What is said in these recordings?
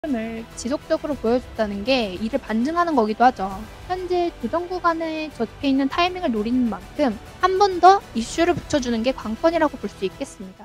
을 지속적으로 보여줬다는 게 이를 반증하는 거기도 하죠. 현재 조정 구간에 적혀 있는 타이밍을 노리는 만큼 한 번 더 이슈를 붙여주는 게 관건이라고 볼 수 있겠습니다.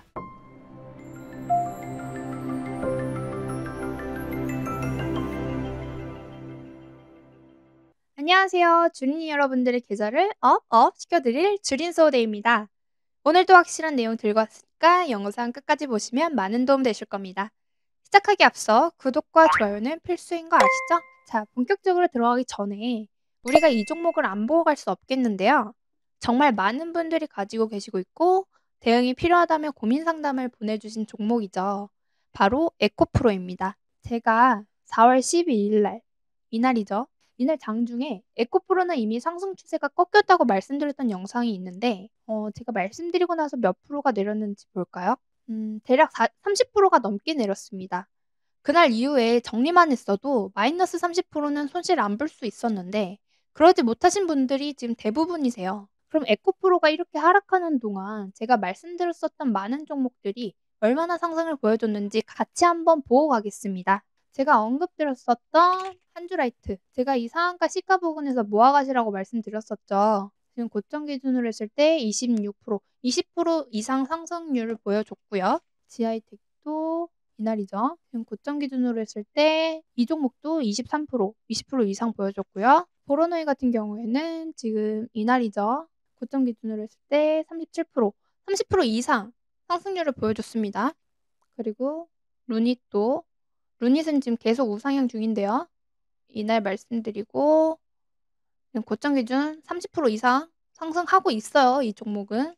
안녕하세요. 주린이 여러분들의 계절을 업업 시켜드릴 주린소대입니다. 오늘도 확실한 내용 들고 왔으니까 영상 끝까지 보시면 많은 도움 되실 겁니다. 시작하기 앞서 구독과 좋아요는 필수인 거 아시죠? 자, 본격적으로 들어가기 전에 우리가 이 종목을 안 보고 갈 수 없겠는데요. 정말 많은 분들이 가지고 계시고 있고 대응이 필요하다며 고민 상담을 보내주신 종목이죠. 바로 에코프로입니다. 제가 4월 12일 날, 이날이죠. 이날 장중에 에코프로는 이미 상승 추세가 꺾였다고 말씀드렸던 영상이 있는데 제가 말씀드리고 나서 몇 프로가 내렸는지 볼까요? 대략 30%가 넘게 내렸습니다. 그날 이후에 정리만 했어도 마이너스 30%는 손실 안 볼 수 있었는데 그러지 못하신 분들이 지금 대부분이세요. 그럼 에코프로가 이렇게 하락하는 동안 제가 말씀드렸었던 많은 종목들이 얼마나 상승을 보여줬는지 같이 한번 보고 가겠습니다. 제가 언급드렸었던 한주라이트, 제가 이 상한가 시가 부근에서 모아가시라고 말씀드렸었죠. 지금 고점 기준으로 했을 때 26%, 20% 이상 상승률을 보여줬고요. 지하이텍도 이날이죠. 지금 고점 기준으로 했을 때 이 종목도 23%, 20% 이상 보여줬고요. 보로노이 같은 경우에는 지금 이날이죠. 고점 기준으로 했을 때 37%, 30% 이상 상승률을 보여줬습니다. 그리고 루닛도, 루닛은 지금 계속 우상향 중인데요. 이날 말씀드리고 지금 고점 기준 30% 이상 상승하고 있어요. 이 종목은.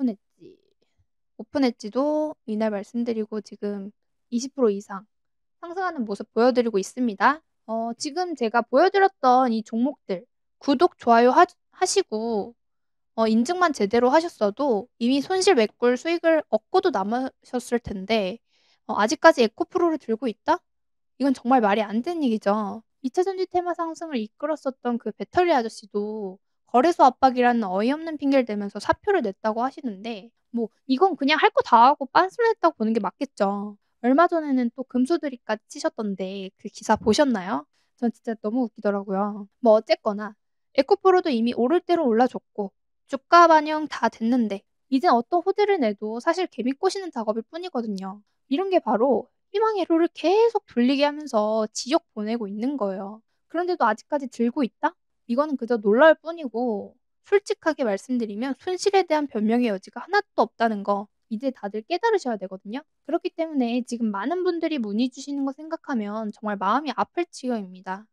오픈엣지도 이날 말씀드리고 지금 20% 이상 상승하는 모습 보여드리고 있습니다. 지금 제가 보여드렸던 이 종목들 구독, 좋아요 하시고 인증만 제대로 하셨어도 이미 손실 매꿀 수익을 얻고도 남으셨을 텐데 아직까지 에코프로를 들고 있다? 이건 정말 말이 안 되는 얘기죠. 2차 전지 테마 상승을 이끌었었던 그 배터리 아저씨도 거래소 압박이라는 어이없는 핑계를 대면서 사표를 냈다고 하시는데 뭐 이건 그냥 할 거 다 하고 빤스를 했다고 보는 게 맞겠죠. 얼마 전에는 또 금수들이까지 치셨던데 그 기사 보셨나요? 전 진짜 너무 웃기더라고요. 뭐 어쨌거나 에코프로도 이미 오를 대로 올라줬고 주가 반영 다 됐는데 이젠 어떤 호재를 내도 사실 개미 꼬시는 작업일 뿐이거든요. 이런 게 바로 희망의 로를 계속 돌리게 하면서 지옥 보내고 있는 거예요. 그런데도 아직까지 들고 있다? 이거는 그저 놀라울 뿐이고 솔직하게 말씀드리면 손실에 대한 변명의 여지가 하나도 없다는 거 이제 다들 깨달으셔야 되거든요. 그렇기 때문에 지금 많은 분들이 문의 주시는 거 생각하면 정말 마음이 아플 지경입니다.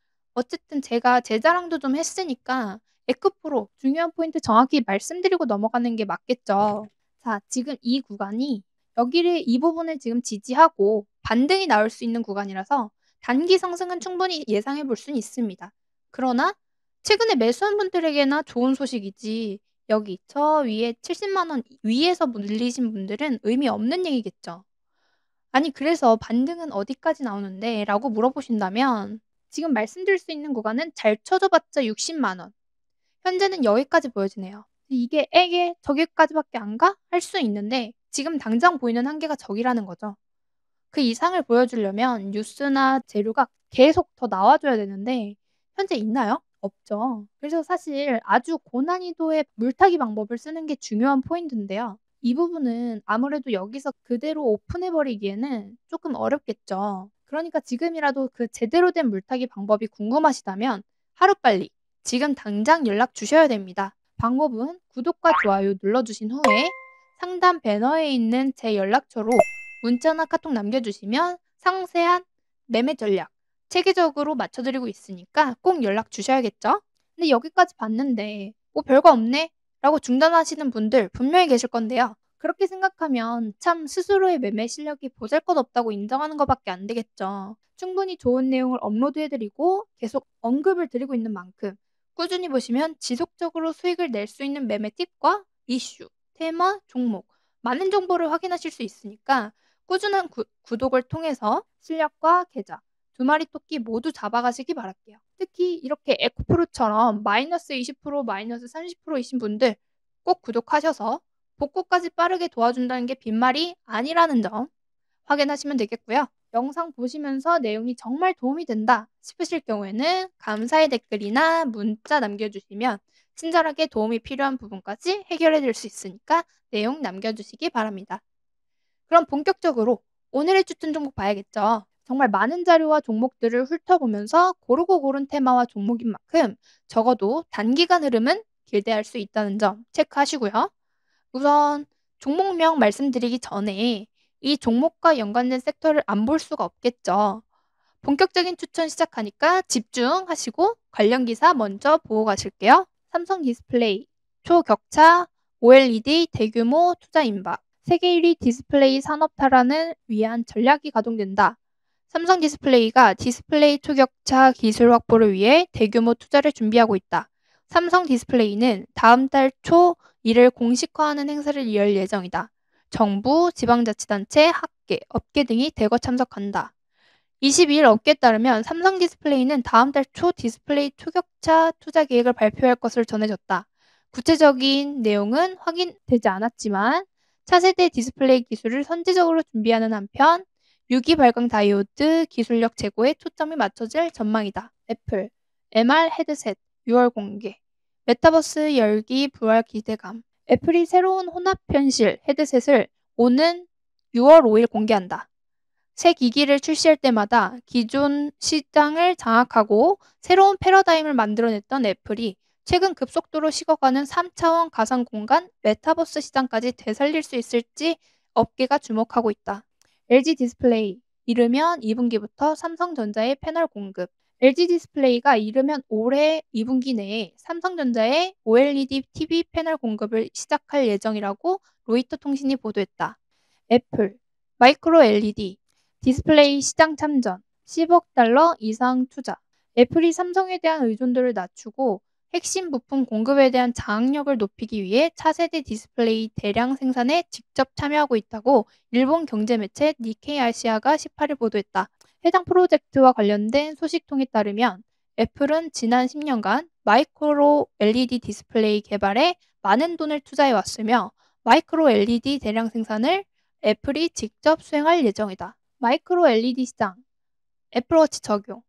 어쨌든 제가 제 자랑도 좀 했으니까 에크프로 중요한 포인트 정확히 말씀드리고 넘어가는 게 맞겠죠. 자, 지금 이 구간이 여기를 이 부분을 지금 지지하고 반등이 나올 수 있는 구간이라서 단기 상승은 충분히 예상해 볼 수는 있습니다. 그러나 최근에 매수한 분들에게나 좋은 소식이지 여기 저 위에 70만 원 위에서 물리신 분들은 의미 없는 얘기겠죠. 아니 그래서 "반등은 어디까지 나오는데?" 라고 물어보신다면 지금 말씀드릴 수 있는 구간은 잘 쳐줘 봤자 60만 원. 현재는 여기까지 보여지네요. 이게 '에게 저기까지밖에 안 가?' 할 수 있는데 지금 당장 보이는 한계가 저기라는 거죠. 그 이상을 보여주려면 뉴스나 재료가 계속 더 나와 줘야 되는데 현재 있나요? 없죠. 그래서 사실 아주 고난이도의 물타기 방법을 쓰는 게 중요한 포인트인데요. 이 부분은 아무래도 여기서 그대로 오픈해 버리기에는 조금 어렵겠죠. 그러니까 지금이라도 그 제대로 된 물타기 방법이 궁금하시다면 하루빨리 지금 당장 연락 주셔야 됩니다. 방법은 구독과 좋아요 눌러 주신 후에 상단 배너에 있는 제 연락처로 문자나 카톡 남겨주시면 상세한 매매 전략 체계적으로 맞춰드리고 있으니까 꼭 연락 주셔야겠죠? 근데 여기까지 봤는데 뭐 별거 없네? 라고 중단하시는 분들 분명히 계실 건데요. 그렇게 생각하면 참 스스로의 매매 실력이 보잘것없다고 인정하는 것밖에 안 되겠죠. 충분히 좋은 내용을 업로드해드리고 계속 언급을 드리고 있는 만큼 꾸준히 보시면 지속적으로 수익을 낼 수 있는 매매 팁과 이슈, 테마, 종목 많은 정보를 확인하실 수 있으니까 꾸준한 구독을 통해서 실력과 계좌 두 마리 토끼 모두 잡아가시기 바랄게요. 특히 이렇게 에코프로처럼 마이너스 20% 마이너스 30%이신 분들 꼭 구독하셔서 복구까지 빠르게 도와준다는 게 빈말이 아니라는 점 확인하시면 되겠고요. 영상 보시면서 내용이 정말 도움이 된다 싶으실 경우에는 감사의 댓글이나 문자 남겨주시면 친절하게 도움이 필요한 부분까지 해결해 드릴 수 있으니까 내용 남겨주시기 바랍니다. 그럼 본격적으로 오늘의 추천 종목 봐야겠죠. 정말 많은 자료와 종목들을 훑어보면서 고르고 고른 테마와 종목인 만큼 적어도 단기간 흐름은 기대할 수 있다는 점 체크하시고요. 우선 종목명 말씀드리기 전에 이 종목과 연관된 섹터를 안 볼 수가 없겠죠. 본격적인 추천 시작하니까 집중하시고 관련 기사 먼저 보고 가실게요. 삼성 디스플레이, 초격차, OLED 대규모 투자 임박, 세계 1위 디스플레이 산업 탈환을 위한 전략이 가동된다. 삼성 디스플레이가 디스플레이 초격차 기술 확보를 위해 대규모 투자를 준비하고 있다. 삼성 디스플레이는 다음 달 초 이를 공식화하는 행사를 열 예정이다. 정부, 지방자치단체, 학계, 업계 등이 대거 참석한다. 22일 업계에 따르면 삼성 디스플레이는 다음 달 초 디스플레이 초격차 투자 계획을 발표할 것으로 전해졌다. 구체적인 내용은 확인되지 않았지만 차세대 디스플레이 기술을 선제적으로 준비하는 한편 유기 발광 다이오드 기술력 제고에 초점이 맞춰질 전망이다. 애플, MR 헤드셋 6월 공개. 메타버스 열기 부활 기대감. 애플이 새로운 혼합 현실 헤드셋을 오는 6월 5일 공개한다. 새 기기를 출시할 때마다 기존 시장을 장악하고 새로운 패러다임을 만들어냈던 애플이 최근 급속도로 식어가는 3차원 가상 공간 메타버스 시장까지 되살릴 수 있을지 업계가 주목하고 있다. LG 디스플레이, 이르면 2분기부터 삼성전자의 패널 공급. LG 디스플레이가 이르면 올해 2분기 내에 삼성전자의 OLED TV 패널 공급을 시작할 예정이라고 로이터 통신이 보도했다. 애플, 마이크로 LED, 디스플레이 시장 참전, 10억 달러 이상 투자. 애플이 삼성에 대한 의존도를 낮추고 핵심 부품 공급에 대한 장악력을 높이기 위해 차세대 디스플레이 대량 생산에 직접 참여하고 있다고 일본 경제 매체 니케이 아시아가 18일 보도했다. 해당 프로젝트와 관련된 소식통에 따르면 애플은 지난 10년간 마이크로 LED 디스플레이 개발에 많은 돈을 투자해 왔으며 마이크로 LED 대량 생산을 애플이 직접 수행할 예정이다. 마이크로 LED 시장, 애플워치 적용,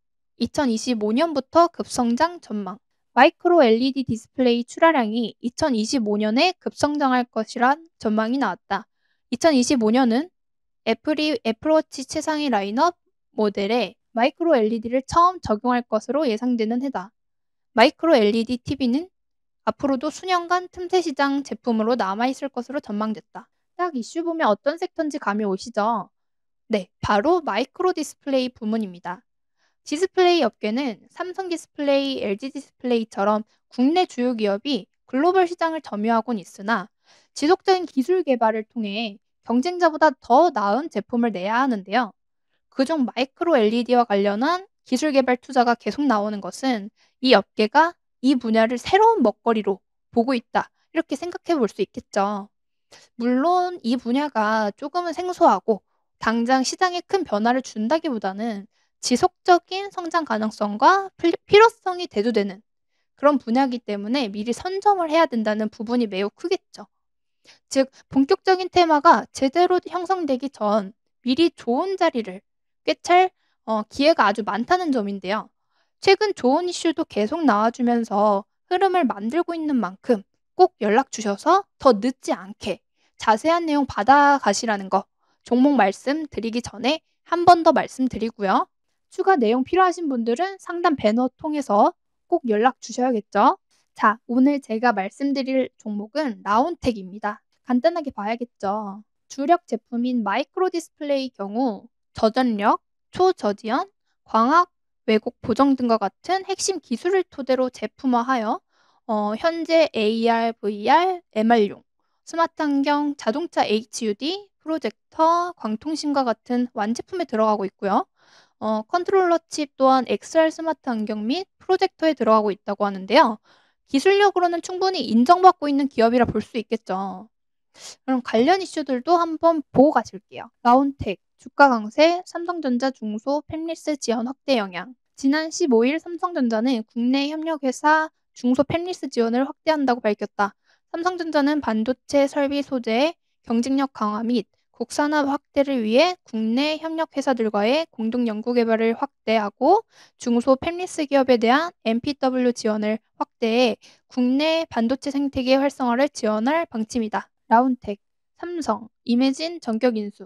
2025년부터 급성장 전망. 마이크로 LED 디스플레이 출하량이 2025년에 급성장할 것이란 전망이 나왔다. 2025년은 애플이 애플워치 최상위 라인업 모델에 마이크로 LED를 처음 적용할 것으로 예상되는 해다. 마이크로 LED TV는 앞으로도 수년간 틈새 시장 제품으로 남아있을 것으로 전망됐다. 딱 이슈 보면 어떤 섹터인지 감이 오시죠? 네, 바로 마이크로 디스플레이 부문입니다. 디스플레이 업계는 삼성 디스플레이, LG 디스플레이처럼 국내 주요 기업이 글로벌 시장을 점유하고는 있으나 지속적인 기술 개발을 통해 경쟁자보다 더 나은 제품을 내야 하는데요. 그중 마이크로 LED와 관련한 기술 개발 투자가 계속 나오는 것은 이 업계가 이 분야를 새로운 먹거리로 보고 있다. 이렇게 생각해 볼 수 있겠죠. 물론 이 분야가 조금은 생소하고 당장 시장에 큰 변화를 준다기보다는 지속적인 성장 가능성과 필요성이 대두되는 그런 분야이기 때문에 미리 선점을 해야 된다는 부분이 매우 크겠죠. 즉, 본격적인 테마가 제대로 형성되기 전 미리 좋은 자리를 꿰찰 기회가 아주 많다는 점인데요. 최근 좋은 이슈도 계속 나와주면서 흐름을 만들고 있는 만큼 꼭 연락 주셔서 더 늦지 않게 자세한 내용 받아가시라는 거 종목 말씀드리기 전에 한 번 더 말씀드리고요. 추가 내용 필요하신 분들은 상단 배너 통해서 꼭 연락 주셔야겠죠. 자, 오늘 제가 말씀드릴 종목은 라운텍입니다. 간단하게 봐야겠죠. 주력 제품인 마이크로 디스플레이 경우 저전력, 초저지연, 광학, 왜곡 보정 등과 같은 핵심 기술을 토대로 제품화하여 현재 AR, VR, MR용, 스마트 환경, 자동차 HUD, 프로젝터, 광통신과 같은 완제품에 들어가고 있고요. 컨트롤러 칩 또한 XR 스마트 환경 및 프로젝터에 들어가고 있다고 하는데요. 기술력으로는 충분히 인정받고 있는 기업이라 볼 수 있겠죠. 그럼 관련 이슈들도 한번 보고 가실게요. 라운텍, 주가 강세, 삼성전자 중소 팹리스 지원 확대 영향. 지난 15일 삼성전자는 국내 협력회사 중소 팹리스 지원을 확대한다고 밝혔다. 삼성전자는 반도체 설비 소재의 경쟁력 강화 및 국산화 확대를 위해 국내 협력 회사들과의 공동 연구 개발을 확대하고 중소 팹리스 기업에 대한 MPW 지원을 확대해 국내 반도체 생태계 활성화를 지원할 방침이다. 라운텍, 삼성, 이매진 전격 인수,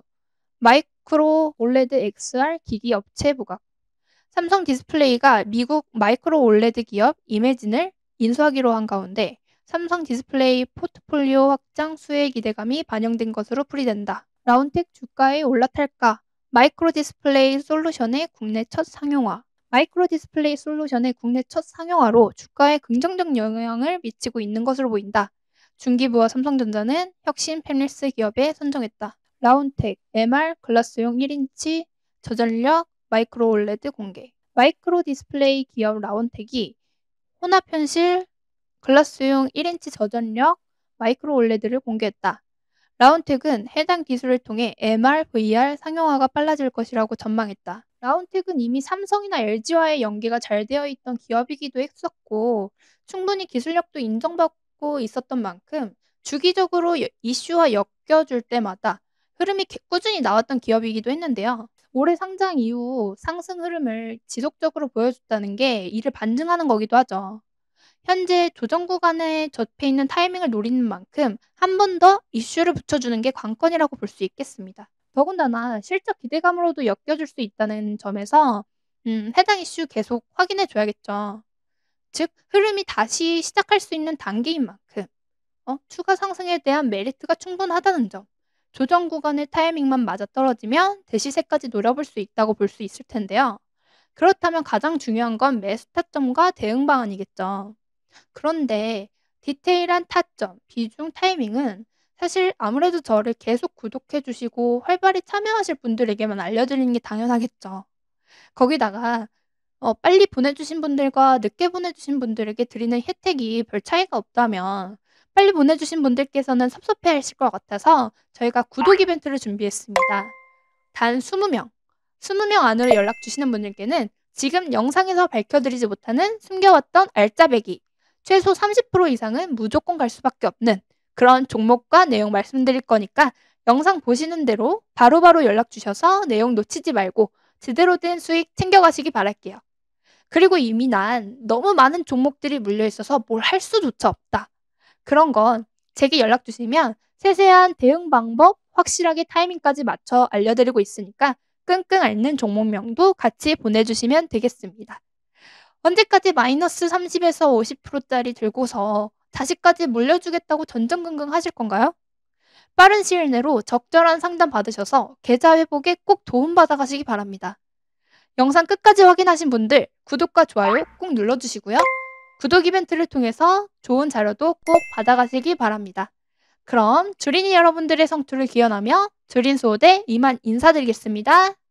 마이크로 올레드 XR 기기 업체 부각. 삼성 디스플레이가 미국 마이크로 올레드 기업 이매진을 인수하기로 한 가운데 삼성 디스플레이 포트폴리오 확장 수혜 기대감이 반영된 것으로 풀이된다. 라운텍 주가에 올라탈까? 마이크로 디스플레이 솔루션의 국내 첫 상용화. 마이크로 디스플레이 솔루션의 국내 첫 상용화로 주가에 긍정적 영향을 미치고 있는 것으로 보인다. 중기부와 삼성전자는 혁신 팹리스 기업에 선정했다. 라운텍, MR 글라스용 1인치 저전력 마이크로 올레드 공개. 마이크로 디스플레이 기업 라운텍이 혼합 현실 글라스용 1인치 저전력 마이크로 올레드를 공개했다. 라운텍은 해당 기술을 통해 MR, VR 상용화가 빨라질 것이라고 전망했다. 라운텍은 이미 삼성이나 LG와의 연계가 잘 되어 있던 기업이기도 했었고 충분히 기술력도 인정받고 있었던 만큼 주기적으로 이슈와 엮여줄 때마다 흐름이 꾸준히 나왔던 기업이기도 했는데요. 올해 상장 이후 상승 흐름을 지속적으로 보여줬다는 게 이를 반증하는 거기도 하죠. 현재 조정 구간에 접해 있는 타이밍을 노리는 만큼 한 번 더 이슈를 붙여주는 게 관건이라고 볼 수 있겠습니다. 더군다나 실적 기대감으로도 엮여줄 수 있다는 점에서 해당 이슈 계속 확인해 줘야겠죠. 즉 흐름이 다시 시작할 수 있는 단계인 만큼 추가 상승에 대한 메리트가 충분하다는 점. 조정 구간의 타이밍만 맞아떨어지면 대시세까지 노려볼 수 있다고 볼 수 있을 텐데요. 그렇다면 가장 중요한 건 매수 타점과 대응 방안이겠죠. 그런데 디테일한 타점, 비중, 타이밍은 사실 아무래도 저를 계속 구독해 주시고 활발히 참여하실 분들에게만 알려드리는 게 당연하겠죠. 거기다가 빨리 보내주신 분들과 늦게 보내주신 분들에게 드리는 혜택이 별 차이가 없다면 빨리 보내주신 분들께서는 섭섭해하실 것 같아서 저희가 구독 이벤트를 준비했습니다. 단 20명, 20명 안으로 연락 주시는 분들께는 지금 영상에서 밝혀드리지 못하는 숨겨왔던 알짜배기, 최소 30% 이상은 무조건 갈 수밖에 없는 그런 종목과 내용 말씀드릴 거니까 영상 보시는 대로 바로바로 연락 주셔서 내용 놓치지 말고 제대로 된 수익 챙겨가시기 바랄게요. 그리고 이미 난 너무 많은 종목들이 물려있어서 뭘 할 수조차 없다. 그런 건 제게 연락 주시면 세세한 대응 방법 확실하게 타이밍까지 맞춰 알려드리고 있으니까 끙끙 앓는 종목명도 같이 보내주시면 되겠습니다. 언제까지 마이너스 30에서 50%짜리 들고서 다시까지 물려주겠다고 전전긍긍 하실 건가요? 빠른 시일 내로 적절한 상담 받으셔서 계좌 회복에 꼭 도움받아 가시기 바랍니다. 영상 끝까지 확인하신 분들 구독과 좋아요 꼭 눌러주시고요. 구독 이벤트를 통해서 좋은 자료도 꼭 받아가시기 바랍니다. 그럼 주린이 여러분들의 성투를 기원하며 주린수호대 이만 인사드리겠습니다.